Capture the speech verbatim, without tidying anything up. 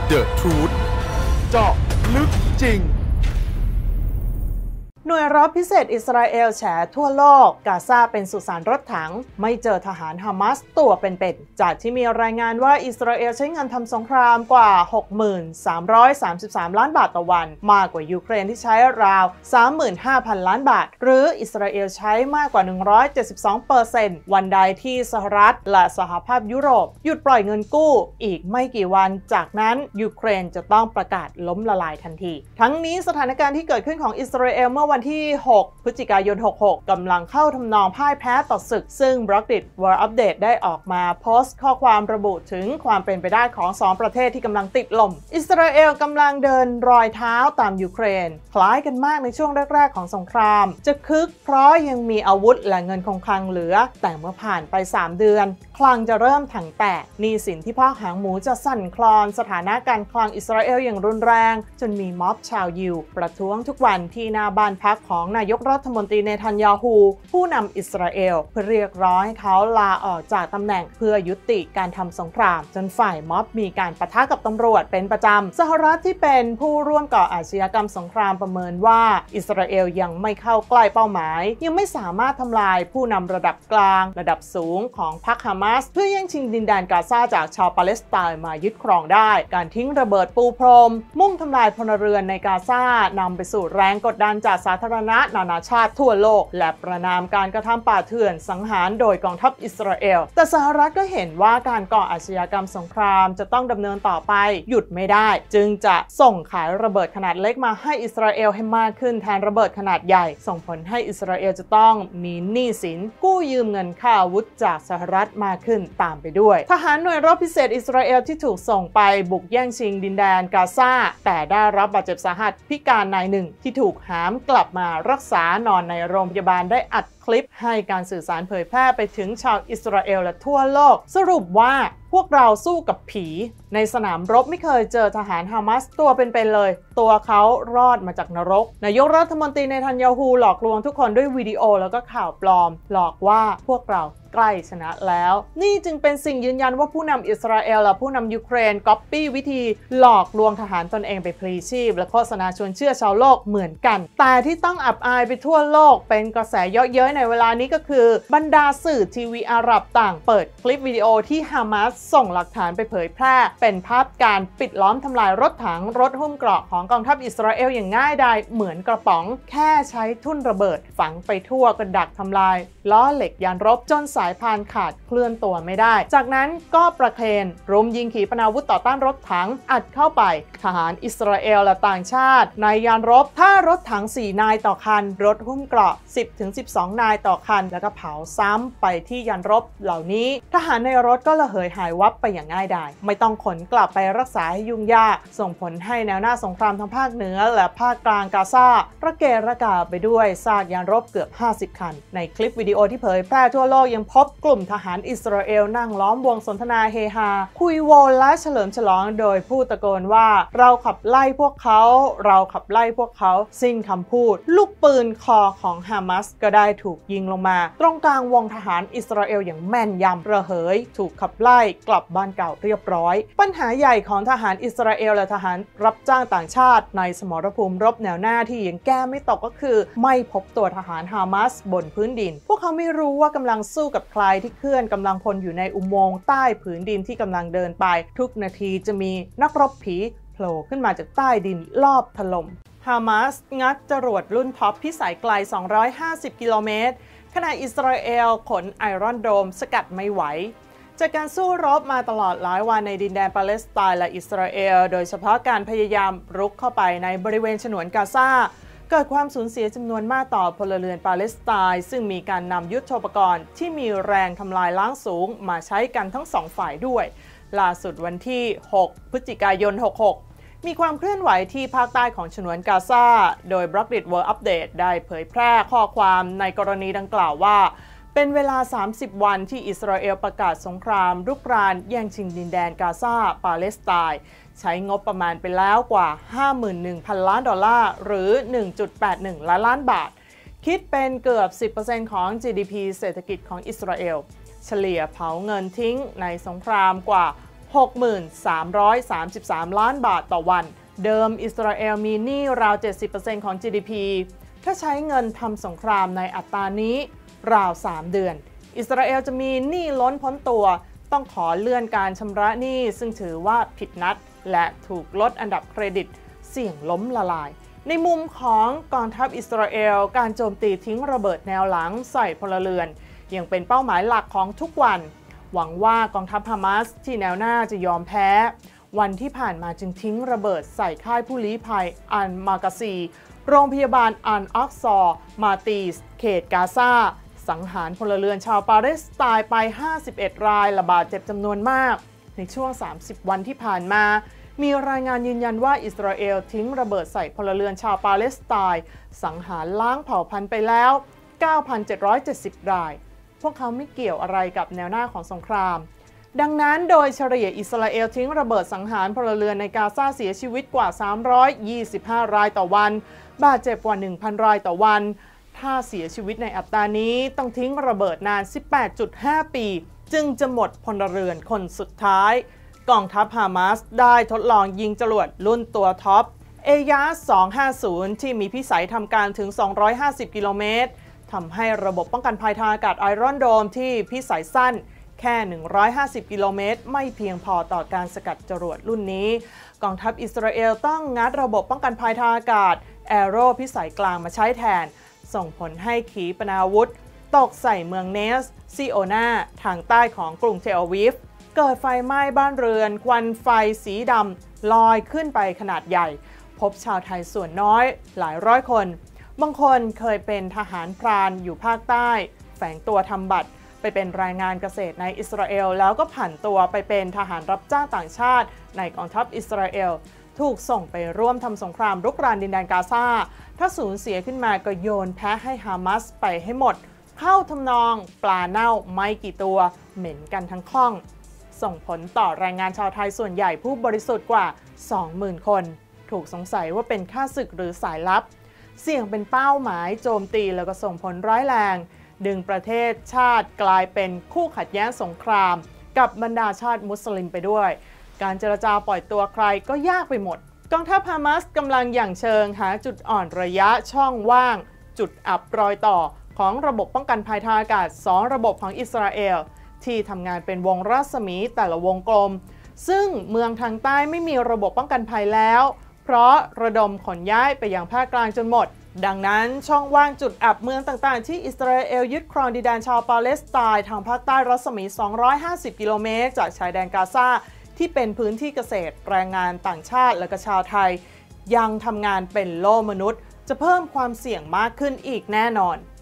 The Truth เจาะลึกจริงหน่วยรบพิเศษอิสราเอลแฉทั่วโลกกาซาเป็นสุสานรถถังไม่เจอทหารฮามาสตัวเป็นๆจากที่มีรายงานว่าอิสราเอลใช้เงินทำสงครามกว่า หกพันสามร้อยสามสิบสาม ล้านบาทต่อวันมากกว่ายูเครนที่ใช้ราว สามหมื่นห้าพัน ล้านบาทหรืออิสราเอลใช้มากกว่า หนึ่งร้อยเจ็ดสิบสองเปอร์เซ็นต์ วันใดที่สหรัฐและสหภาพยุโรปหยุดปล่อยเงินกู้อีกไม่กี่วันจากนั้นยูเครนจะต้องประกาศล้มละลายทันทีทั้งนี้สถานการณ์ที่เกิดขึ้นของอิสราเอลเมื่อวันที่หกพฤศจิกายนหกสิบหกกำลังเข้าทำนองพ่ายแพ้ต่อศึกซึ่ง Blockdit World Update ได้ออกมาโพสต์ข้อความระบุถึงความเป็นไปได้ของสองประเทศที่กำลังติดลมอิสราเอลกำลังเดินรอยเท้าตามยูเครนคล้ายกันมากในช่วงแรกๆของสงครามจะคึกเพราะยังมีอาวุธและเงินคงคลังเหลือแต่เมื่อผ่านไปสามเดือนคลังจะเริ่มถังแตกหนี้สินที่พอกหางหมูจะสั่นคลอนสถานะการคลังอิสราเอลอย่างรุนแรงจนมีม็อบชาวยิวประท้วงทุกวันที่หน้าบ้านพักของนายกรัฐมนตรีเนทันยาฮูผู้นำอิสราเอลเพื่อเรียกร้องให้เขาลาออกจากตำแหน่งเพื่อยุติการทำสงครามจนฝ่ายม็อบมีการปะทะกับตำรวจเป็นประจำสหรัฐที่เป็นผู้ร่วมก่ออาชญากรรมสงครามประเมินว่าอิสราเอลยังไม่เข้าใกล้เป้าหมายยังไม่สามารถทำลายผู้นำระดับกลางระดับสูงของพรรคฮามาสเพื่อแย่งชิงดินแดนกาซาจากชาวปาเลสไตน์มายึดครองได้การทิ้งระเบิดปูพรมมุ่งทำลายพลเรือนในกาซานำไปสู่แรงกดดันจากสาธารณะนานาชาติทั่วโลกและประนามการกระทำป่าเถื่อนสังหารโดยกองทัพอิสราเอลแต่สหรัฐก็เห็นว่าการก่ออาชญากรรมสงครามจะต้องดำเนินต่อไปหยุดไม่ได้จึงจะส่งขายระเบิดขนาดเล็กมาให้อิสราเอลให้มากขึ้นแทนระเบิดขนาดใหญ่ส่งผลให้อิสราเอลจะต้องมีหนี้สินกู้ยืมเงินค่าอาวุธจากสหรัฐมากขึ้นตามไปด้วยทหารหน่วยรบพิเศษอิสราเอลที่ถูกส่งไปบุกแย่งชิงดินแดนกาซาแต่ได้รับบาดเจ็บสาหัสพิการนายหนึ่งที่ถูกหามกลับมารักษานอนในโรงพยาบาลได้อัดคลิปให้การสื่อสารเผยแพร่ไปถึงชาวอิสราเอลและทั่วโลกสรุปว่าพวกเราสู้กับผีในสนามรบไม่เคยเจอทหารฮามาสตัวเป็นๆเลยตัวเขารอดมาจากนรกนายกรัฐมนตรีเนทันยาฮูหลอกลวงทุกคนด้วยวิดีโอแล้วก็ข่าวปลอมหลอกว่าพวกเราใกล้ชนะแล้วนี่จึงเป็นสิ่งยืนยันว่าผู้นำอิสราเอลและผู้นำยูเครนก๊อปปี้วิธีหลอกลวงทหารตนเองไปพลีชีพและโฆษณาชวนเชื่อชาวโลกเหมือนกันแต่ที่ต้องอับอายไปทั่วโลกเป็นกระแสเยอะเย้ยในเวลานี้ก็คือบรรดาสื่อทีวีอาหรับต่างเปิดคลิปวิดีโอที่ฮามาสส่งหลักฐานไปเผยแพร่เป็นภาพการปิดล้อมทำลายรถถังรถหุ้มเกราะของกองทัพอิสราเอลอย่างง่ายดายเหมือนกระป๋องแค่ใช้ทุ่นระเบิดฝังไปทั่วกระดักทำลายล้อเหล็กยานรบจนสายพานขาดเคลื่อนตัวไม่ได้จากนั้นก็ประเคนรุมยิงขีปนาวุธต่อต้านรถถังอัดเข้าไปทหารอิสราเอลและต่างชาติในยานรบถ้ารถถังสี่นายต่อคันรถหุ้มเกราะ สิบถึงสิบสอง นายต่อคันแล้วก็เผาซ้ำไปที่ยานรบเหล่านี้ทหารในรถก็ระเหยหายวับไปอย่างง่ายดายไม่ต้องขนกลับไปรักษาให้ยุ่งยากส่งผลให้แนวหน้าสงครามทางภาคเหนือและภาคกลางกาซาระเกะระกาไปด้วยซากยานรบเกือบห้าสิบคันในคลิปวิดีโอที่เผยแพร่ทั่วโลกยังพบกลุ่มทหารอิสราเอลนั่งล้อมวงสนทนาเฮฮาคุยโวและเฉลิมฉลองโดยพูดตะโกนว่าเราขับไล่พวกเขาเราขับไล่พวกเขาสิ้นคำพูดลูกปืนคอของฮามาสก็ได้ถูกยิงลงมาตรงกลางวงทหารอิสราเอลอย่างแม่นยำระเหยถูกขับไล่กลับบ้านเก่าเรียบร้อยปัญหาใหญ่ของทหารอิสราเอลและทหารรับจ้างต่างชาติในสมรภูมิรบแนวหน้าที่ยังแก้ไม่ตกก็คือไม่พบตัวทหารฮามาสบนพื้นดินพวกเขาไม่รู้ว่ากำลังสู้กับใครที่เคลื่อนกำลังพลอยู่ในอุโมงค์ใต้ผืนดินที่กำลังเดินไปทุกนาทีจะมีนักรบผีโผล่ขึ้นมาจากใต้ดินลอบถล่มฮามาสงัดจรวดรุ่นท็อปพิสัยไกลสองร้อยห้าสิบกิโลเมตรขณะอิสราเอลขนไอรอนโดมสกัดไม่ไหวจากการสู้รบมาตลอดหลายวันในดินแดนปาเลสไตน์และอิสราเอลโดยเฉพาะการพยายามรุกเข้าไปในบริเวณฉนวนกาซาเกิดความสูญเสียจำนวนมากต่อพลเรือนปาเลสไตน์ซึ่งมีการนำยุทโธปกรณ์ที่มีแรงทำลายล้างสูงมาใช้กันทั้งสองฝ่ายด้วยล่าสุดวันที่หกพฤศจิกายนหกสิบหกมีความเคลื่อนไหวที่ภาคใต้ของฉนวนกาซาโดย Blockdit World Update ได้เผยแพร่ข้อความในกรณีดังกล่าวว่าเป็นเวลาสามสิบวันที่อิสราเอลประกาศสงครามรุกรานแย่งชิงดินแดนกาซาปาเลสไตน์ใช้งบประมาณไปแล้วกว่า ห้าหมื่นหนึ่งพัน ล้านดอลลาร์หรือ หนึ่งจุดแปดหนึ่ง ล้านล้านบาทคิดเป็นเกือบ สิบเปอร์เซ็นต์ ของ จี ดี พี เศรษฐกิจของอิสราเอลเฉลี่ยเผาเงินทิ้งในสงครามกว่าหกหมื่นสามร้อยสามสิบสาม ล้านบาทต่อวันเดิมอิสราเอลมีหนี้ราว เจ็ดสิบเปอร์เซ็นต์ ของ จี ดี พี ถ้าใช้เงินทำสงครามในอัตรานี้ราว สาม เดือนอิสราเอลจะมีหนี้ล้นพ้นตัวต้องขอเลื่อนการชำระหนี้ซึ่งถือว่าผิดนัดและถูกลดอันดับเครดิตเสี่ยงล้มละลายในมุมของกองทัพอิสราเอลการโจมตีทิ้งระเบิดแนวหลังใส่พลเรือนยังเป็นเป้าหมายหลักของทุกวันหวังว่ากองทัพฮามาสที่แนวหน้าจะยอมแพ้วันที่ผ่านมาจึงทิ้งระเบิดใส่ค่ายผู้ลี้ภัยอันมากาซีโรงพยาบาลอันอักซอมาตีสเขตกาซาสังหารพลเรือนชาวปาเลสไตน์ไปห้าสิบเอ็ดรายระบาดเจ็บจำนวนมากในช่วงสามสิบวันที่ผ่านมามีรายงานยืนยันว่าอิสราเอลทิ้งระเบิดใส่พลเรือนชาวปาเลสไตน์สังหารล้างเผ่าพันธุ์ไปแล้ว เก้าพันเจ็ดร้อยเจ็ดสิบ รายพวกเขาไม่เกี่ยวอะไรกับแนวหน้าของสงครามดังนั้นโดยเฉลี่ยอิสราเอลทิ้งระเบิดสังหารพลเรือนในกาซาเสียชีวิตกว่าสามร้อยยี่สิบห้ารายต่อวันบาดเจ็บกว่า หนึ่งพัน รายต่อวันถ้าเสียชีวิตในอัตรานี้ต้องทิ้งระเบิดนาน สิบแปดจุดห้า ปีจึงจะหมดพลเรือนคนสุดท้ายกองทัพฮามาสได้ทดลองยิงจรวดรุ่นตัวท็อปเอยาสสองห้าศูนย์ที่มีพิสัยทำการถึงสองร้อยห้าสิบกิโลเมตรทำให้ระบบป้องกันภัยทางอากาศไอรอนโดมที่พิสัยสั้นแค่หนึ่งร้อยห้าสิบกิโลเมตรไม่เพียงพอต่อการสกัดจรวดรุ่นนี้กองทัพอิสราเอลต้องงัดระบบป้องกันภัยทางอากาศแอโร่พิสัยกลางมาใช้แทนส่งผลให้ขีปนาวุธตกใส่เมืองเนสซิโอนาทางใต้ของกรุงเทลอาวีฟเกิดไฟไหม้บ้านเรือนควันไฟสีดำลอยขึ้นไปขนาดใหญ่พบชาวไทยส่วนน้อยหลายร้อยคนบางคนเคยเป็นทหารพรานอยู่ภาคใต้แฝงตัวทำบัตรไปเป็นแรงงานเกษตรในอิสราเอลแล้วก็ผันตัวไปเป็นทหารรับจ้างต่างชาติในกองทัพอิสราเอลถูกส่งไปร่วมทำสงครามรุกรานดินแดนกาซาถ้าสูญเสียขึ้นมาก็โยนแพ้ให้ฮามาสไปให้หมดเข้าทำนองปลาเน่าไม่กี่ตัวเหม็นกันทั้งข้องส่งผลต่อแรงงานชาวไทยส่วนใหญ่ผู้บริสุทธิ์กว่า สองหมื่น คนถูกสงสัยว่าเป็นข้าศึกหรือสายลับเสี่ยงเป็นเป้าหมายโจมตีแล้วก็ส่งผลร้ายแรงดึงประเทศชาติกลายเป็นคู่ขัดแย้งสงครามกับบรรดาชาติมุสลิมไปด้วยการเจรจาปล่อยตัวใครก็ยากไปหมดกองทัพฮามาสกำลังอย่างเชิงหาจุดอ่อนระยะช่องว่างจุดอับรอยต่อของระบบป้องกันภัยทางอากาศสองระบบของอิสราเอลที่ทำงานเป็นวงรัศมีแต่ละวงกลมซึ่งเมืองทางใต้ไม่มีระบบป้องกันภัยแล้วเพราะระดมขนย้ายไปยังภาคกลางจนหมดดังนั้นช่องว่างจุดอับเมืองต่างๆที่อิสราเอลยึดครองดินแดนชาวปาเลสไตน์ทางภาคใต้รัศมีสองร้อยห้าสิบกิโลเมตรจากชายแดนกาซาที่เป็นพื้นที่เกษตรแรงงานต่างชาติและก็ชาวไทยยังทำงานเป็นโล่มนุษย์จะเพิ่มความเสี่ยงมากขึ้นอีกแน่นอน